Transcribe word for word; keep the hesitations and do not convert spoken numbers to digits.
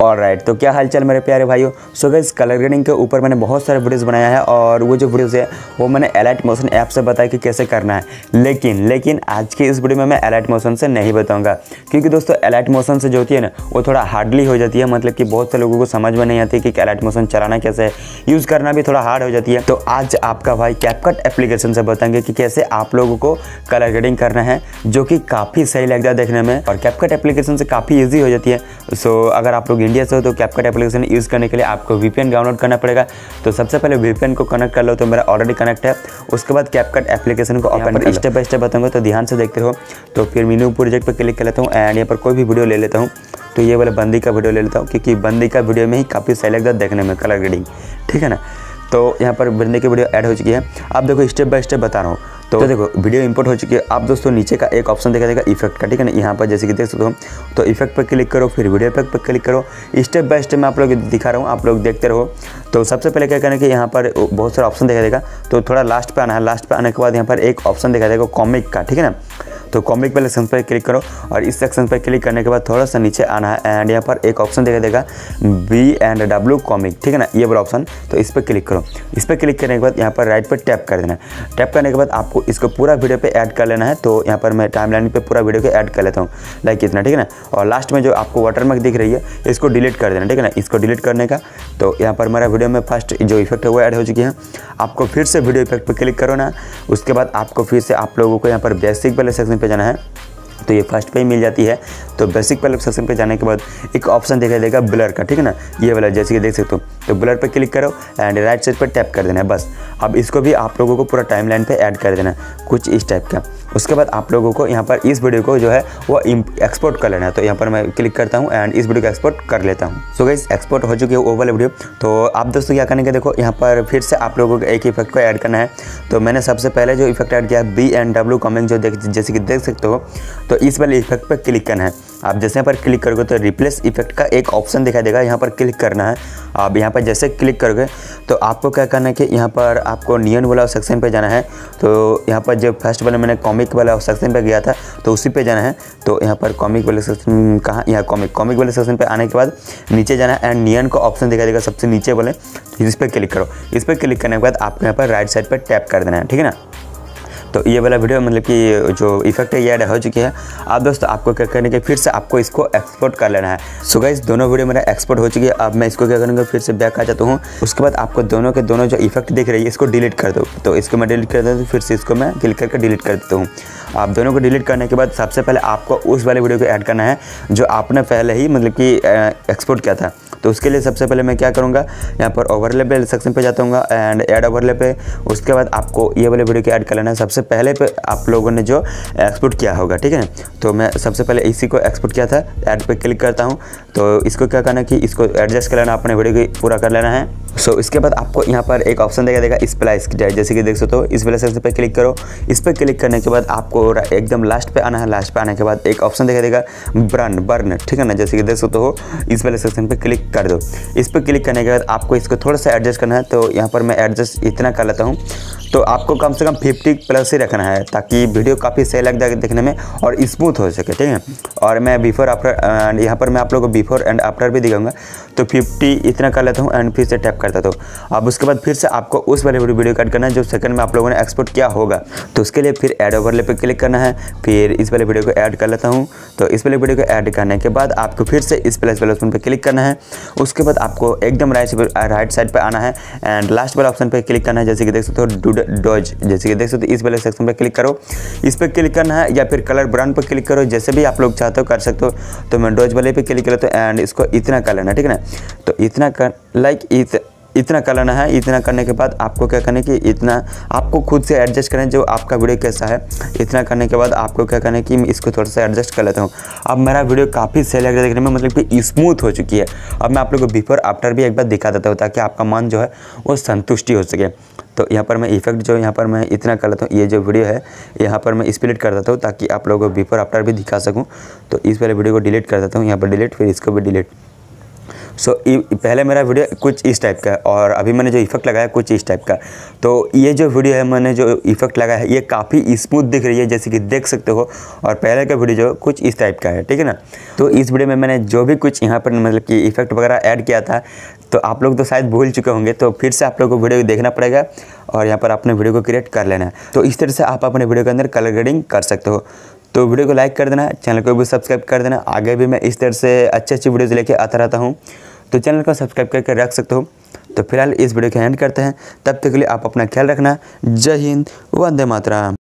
Alright, तो क्या हालचाल मेरे प्यारे भाइयों। सो गाइस, कलर ग्रेडिंग के ऊपर मैंने बहुत सारे वीडियोस बनाया है और वो जो वीडियोस है वो मैंने एलाइट मोशन ऐप से बताया कि कैसे करना है। लेकिन लेकिन आज के इस वीडियो में मैं एलाइट मोशन से नहीं बताऊंगा, क्योंकि दोस्तों एलाइट मोशन से जो होती है ना वो थोड़ा हार्डली हो जाती है। मतलब कि बहुत से लोगों को समझ में नहीं आती कि एलाइट मोशन चलाना कैसे है, यूज़ करना भी थोड़ा हार्ड हो जाती है। तो आज आपका भाई कैपकट एप्लीकेशन से बताएंगे कि कैसे आप लोगों को कलर ग्रेडिंग करना है, जो कि काफ़ी सही लगता है देखने में और कैपकट एप्लीकेशन से काफ़ी ईजी हो जाती है। सो अगर आप लोग इंडिया से हो तो कैपकट एप्लीकेशन यूज़ करने के लिए आपको वीपीएन डाउनलोड करना पड़ेगा। तो सबसे पहले वीपीएन को कनेक्ट कर लो, तो मेरा ऑलरेडी कनेक्ट है। उसके बाद कैपकट एप्लीकेशन को ओपन कर स्टेप बाय स्टेप बताऊंगा, तो ध्यान से देखते हो। तो फिर मीनू प्रोजेक्ट पर क्लिक कर लेता हूँ एंड यहाँ पर कोई भी वीडियो ले लेता हूँ। तो ये वाला बंदी का वीडियो ले लेता हूँ, क्योंकि बंदी का वीडियो में ही काफ़ी सही लगता है देखने में कलर ग्रेडिंग, ठीक है ना। तो यहाँ पर बंदे की वीडियो ऐड हो चुकी है। आप देखो स्टेप बाय स्टेप बता रहा हूँ। तो, तो देखो वीडियो इंपोर्ट हो चुकी है। आप दोस्तों नीचे का एक ऑप्शन दिखा देगा इफेक्ट का, ठीक है ना। यहाँ पर जैसे कि देख सकते हो, तो इफेक्ट पर क्लिक करो, फिर वीडियो इफेक्ट पर क्लिक करो। स्टेप बाय स्टेप मैं आप लोग दिखा रहा हूँ, आप लोग देखते रहो। तो सबसे पहले क्या करना है कि यहाँ पर बहुत सारा ऑप्शन दिखा देगा, तो थोड़ा लास्ट पे आना है। लास्ट पे आने के बाद यहाँ पर एक ऑप्शन दिखा देगा कॉमिक का, ठीक है ना। तो कॉमिक वाले सेक्शन पर क्लिक करो और इस सेक्शन पर क्लिक करने के बाद थोड़ा सा नीचे आना है एंड यहाँ पर एक ऑप्शन दिखा देगा बी एंड डब्ल्यू कॉमिक, ठीक है ना, ये वाला ऑप्शन। तो इस पर क्लिक करो। इस पर क्लिक करने के बाद यहाँ पर राइट पर टैप कर देना है। टैप करने के बाद आपको इसको पूरा वीडियो पे ऐड कर लेना है। तो यहाँ पर मैं टाइमलाइन पे पूरा वीडियो को ऐड कर लेता हूँ, लाइक इतना, ठीक है ना। और लास्ट में जो आपको वाटरमार्क दिख रही है इसको डिलीट कर देना, ठीक है ना। इसको डिलीट करने का, तो यहाँ पर मेरा वीडियो में फर्स्ट जो इफेक्ट है वो ऐड हो चुकी है। आपको फिर से वीडियो इफेक्ट पर क्लिक करो ना। उसके बाद आपको फिर से आप लोगों को यहाँ पर बेसिक वाले सेक्शन पर जाना है। तो ये फर्स्ट पे ही मिल जाती है। तो बेसिक वाले सेक्शन पे जाने के बाद एक ऑप्शन दिखाई देगा ब्लर का, ठीक है ना, ये वाला जैसे कि देख सकते हो। तो ब्लर पे क्लिक करो एंड राइट साइड पर टैप कर देना है बस। अब इसको भी आप लोगों को पूरा टाइमलाइन पे ऐड कर देना है कुछ इस टाइप का। उसके बाद आप लोगों को यहाँ पर इस वीडियो को जो है वो एक्सपोर्ट कर लेना है। तो यहाँ पर मैं क्लिक करता हूँ एंड इस वीडियो को एक्सपोर्ट कर लेता हूँ। सो गाइस, एक्सपोर्ट हो चुकी है वो वाला वीडियो। तो आप दोस्तों क्या करने के, देखो यहाँ पर फिर से आप लोगों को एक इफेक्ट को ऐड करना है। तो मैंने सबसे पहले जो इफेक्ट ऐड किया बी एंड डब्ल्यू कॉमिक, जो देख जैसे कि देख सकते हो। तो इस वाले इफेक्ट पर क्लिक करना है। आप जैसे यहाँ पर क्लिक करोगे तो रिप्लेस इफेक्ट का एक ऑप्शन दिखाई देगा, यहाँ पर क्लिक करना है। आप यहाँ पर जैसे क्लिक करोगे तो आपको क्या करना है कि यहाँ पर आपको नियन वाला सेक्शन पे जाना है। तो यहाँ पर जो फर्स्ट वाला मैंने कॉमिक वाला सेक्शन पे गया था तो उसी पे जाना है। तो यहाँ पर कॉमिक वाले सेक्शन कहाँ, यहाँ कॉमिक कॉमिक वाले सेक्शन पे आने के बाद नीचे जाना है एंड नियन का ऑप्शन दिखाई देगा सबसे नीचे वाले, इस पर क्लिक करो। इस पर क्लिक करने के बाद आपको यहाँ पर राइट साइड पर टैप कर देना है, ठीक है ना। तो ये वाला वीडियो मतलब कि जो इफेक्ट है ये ऐड हो चुकी है। आप दोस्तों आपको क्या करने के, फिर से आपको इसको एक्सपोर्ट कर लेना है। सो गाइस, दोनों वीडियो मेरा एक्सपोर्ट हो चुकी है। अब मैं इसको क्या करूँगा, फिर से बैक आ जाता हूँ। उसके बाद आपको दोनों के दोनों जो इफेक्ट दिख रही है इसको डिलीट कर दो। तो इसको मैं डिलीट कर देता हूँ, फिर से इसको मैं क्लिक करके डिलीट कर देता हूँ। आप दोनों को डिलीट करने के बाद सबसे पहले आपको उस वाले वीडियो को ऐड करना है जो आपने पहले ही मतलब कि एक्सपोर्ट किया था। तो उसके लिए सबसे पहले मैं क्या करूँगा, यहाँ पर ओवरले पे सेक्शन पे जाता हूँ एंड ऐड ओवरले पे। उसके बाद आपको ये वाले वीडियो को ऐड कर लेना है सबसे पहले पे आप लोगों ने जो एक्सपोर्ट किया होगा, ठीक है ना। तो मैं सबसे पहले इसी को एक्सपोर्ट किया था, ऐड पे क्लिक करता हूँ। तो इसको क्या करना है कि इसको एडजस्ट कर लेना, अपने वीडियो को पूरा कर लेना है। सो so, इसके बाद आपको यहाँ पर एक ऑप्शन देगा देगा स्प्लाइस, जैसे कि देख सकते हो। इस वाले सेक्शन पे क्लिक करो। इस पर क्लिक करने के बाद आपको एकदम लास्ट पे आना है। लास्ट पे आने के बाद एक ऑप्शन दिखाई देगा बर्न बर्न, ठीक है ना, जैसे कि देख सकते हो। इस वाले सेक्शन पे क्लिक कर दो। इस पर क्लिक करने के बाद आपको इसको थोड़ा सा एडजस्ट करना है। तो यहाँ पर मैं एडजस्ट इतना कर लेता हूँ। तो आपको कम से कम फिफ्टी प्लस ही रखना है ताकि वीडियो काफ़ी सही लगता है देखने में और स्मूथ हो सके, ठीक है। और मैं बिफोर आफ्टर, यहाँ पर मैं आप लोगों को बिफोर एंड आफ्टर भी दिखाऊंगा। तो फिफ्टी इतना कर लेता हूँ एंड फिर से टैप करता हूँ। अब उसके बाद फिर से आपको उस वाले वीडियो कट करना है जो सेकंड में आप लोगों ने एक्सपोर्ट किया होगा। तो उसके लिए फिर ऐड ओवरले पे क्लिक करना है। फिर इस वाले वीडियो को ऐड कर लेता हूँ। तो इस वाले वीडियो को ऐड करने के बाद आपको फिर से इस प्लस वाले ऑप्शन पे क्लिक करना है। उसके बाद आपको एकदम राइट राइट साइड पे आना है एंड लास्ट वाले ऑप्शन पे क्लिक करना है, जैसे कि देख सकते हो डॉज, जैसे कि देख सकते हो। इस वाले सेक्शन पे क्लिक करो। इस पर क्लिक करना है या फिर कलर ब्राउन पर क्लिक करो, जैसे भी आप लोग चाहते हो कर सकते हो। तो मैं डॉज वाले पे क्लिक कर लेता हूँ एंड इसको इतना कर लेना, ठीक है ना। तो इतना कर लाइक इत इतना कर लेना है। इतना करने के बाद आपको क्या करना है कि इतना आपको खुद से एडजस्ट करें जो आपका वीडियो कैसा है। इतना करने के बाद आपको क्या करना है कि मैं इसको थोड़ा सा एडजस्ट कर लेता हूँ। अब मेरा वीडियो काफ़ी सही लग रहा है देखने में, मतलब कि स्मूथ हो चुकी है। अब मैं आप लोगों को बिफोर आफ्टर भी एक बार दिखा देता हूँ ताकि आपका मन जो है वो संतुष्टि हो सके। तो यहाँ पर मैं इफेक्ट जो यहाँ पर मैं इतना कर लेता हूँ, ये जो वीडियो है यहाँ पर मैं स्प्लिट कर देता हूँ ताकि आप लोगों को बिफोर आफ्टर भी दिखा सकूँ। तो इस वाले वीडियो को डिलीट कर देता हूँ, यहाँ पर डिलीट, फिर इसको भी डिलीट। सो पहले मेरा वीडियो कुछ इस टाइप का है और अभी मैंने जो इफेक्ट लगाया कुछ इस टाइप का। तो ये जो वीडियो है मैंने जो इफेक्ट लगाया है ये काफ़ी स्मूथ दिख रही है जैसे कि देख सकते हो, और पहले का वीडियो जो कुछ इस टाइप का है, ठीक है ना। तो इस वीडियो में मैंने जो भी कुछ यहाँ पर मतलब कि इफेक्ट वगैरह ऐड किया था तो आप लोग तो शायद भूल चुके होंगे, तो फिर से आप लोग को वीडियो देखना पड़ेगा और यहाँ पर अपने वीडियो को क्रिएट कर लेना है। तो इस तरह से आप अपने वीडियो के अंदर कलर ग्रेडिंग कर सकते हो। तो वीडियो को लाइक कर देना, चैनल को भी सब्सक्राइब कर देना। आगे भी मैं इस तरह से अच्छी अच्छी वीडियोज़ लेके आता रहता हूँ, तो चैनल को सब्सक्राइब करके रख सकते हो। तो फिलहाल इस वीडियो को एंड करते हैं, तब तक के लिए आप अपना ख्याल रखना। जय हिंद, वंदे मातरम।